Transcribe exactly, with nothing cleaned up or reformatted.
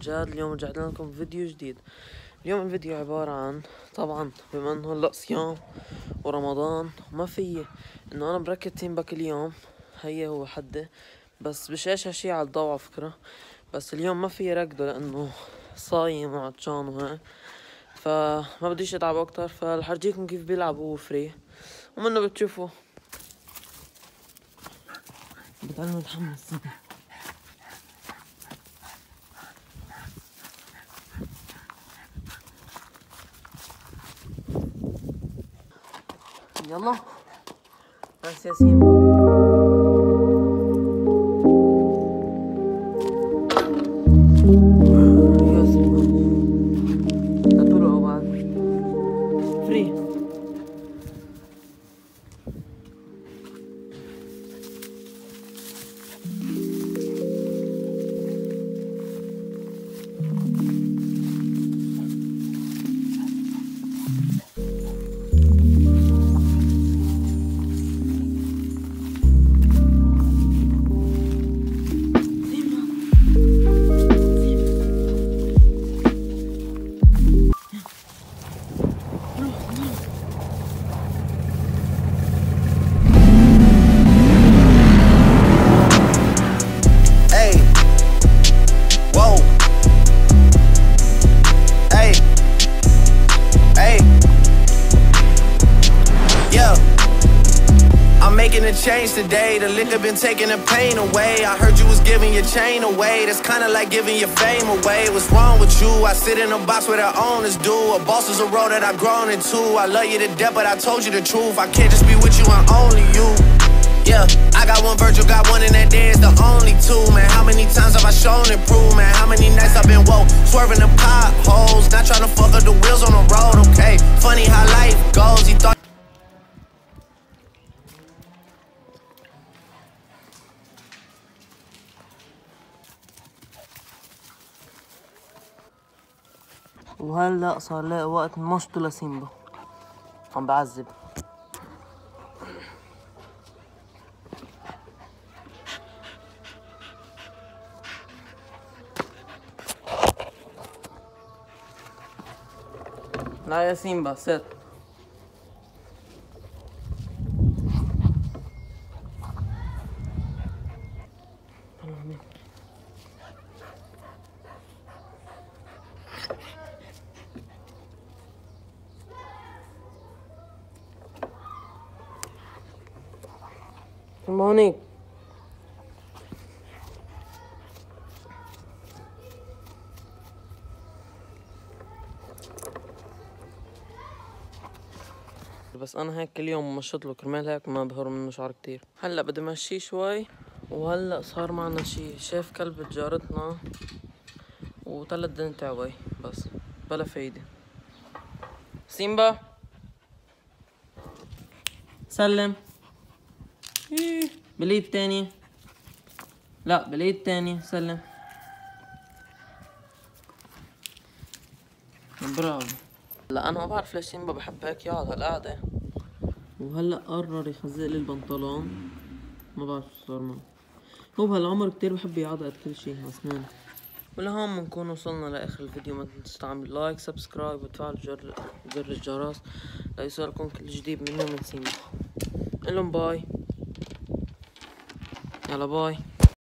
جاد. اليوم رجعت لكم فيديو جديد. اليوم الفيديو عبارة عن، طبعا بما انه هلأ صيام ورمضان وما في انه انا بركب سيمبا كل يوم، هي هو حدي، بس بشاش هالشي على الضوء على فكرة. بس اليوم ما في ركضه لانه صايم وعطشان وهيك، فما بديش اتعب اكتر، فالحرجيكم كيف بيلعب هو فري ومنه بتشوفوا. بتعلم اتحمس. يلا بس يا سيمبا. يا سيمبا لا تقولوا بعد فري. Making a change today, the liquor been taking the pain away. I heard you was giving your chain away, that's kinda like giving your fame away. What's wrong with you? I sit in a box where the owners do. A boss is a role that I've grown into. I love you to death, but I told you the truth. I can't just be with you and only you. Yeah, I got one Virgil, got one, and that day is the only two, man. How many times have I shown and proved, man? How many nights I've been woke, swerving the potholes, not trying to fuck up the wheels on the road, okay? Funny how life goes, he thought. وهلا صار لاقي وقت نمشطه لسيمبا، عم بعذب. لا يا سيمبا ست. هونيك بس انا هيك كل يوم مشط له، كرمال هيك ما بهر منه شعر كتير. هلا بدي مشيه شوي. وهلا صار معنا شي، شاف كلبة جارتنا وطلت دين تعوي، بس بلا فايدة. سيمبا سلم. إيه. باليد تاني، لا باليد تاني سلم. برافو. هلا انا ما بعرف ليش سيمبا بحب هيك يقعد هالقعدة، وهلا قرر يخزق لي البنطلون، ما بعرف شو صار معه. هو بهالعمر كتير بحب يعضقد كل شي على اسنانه. ولهون بنكون وصلنا لاخر الفيديو. ما تنسوا تعملوا لايك سبسكرايب وتفعلوا زر زر الجرس ليوصلكم كل جديد منه من سيمبا. قلن باي. يلا باي.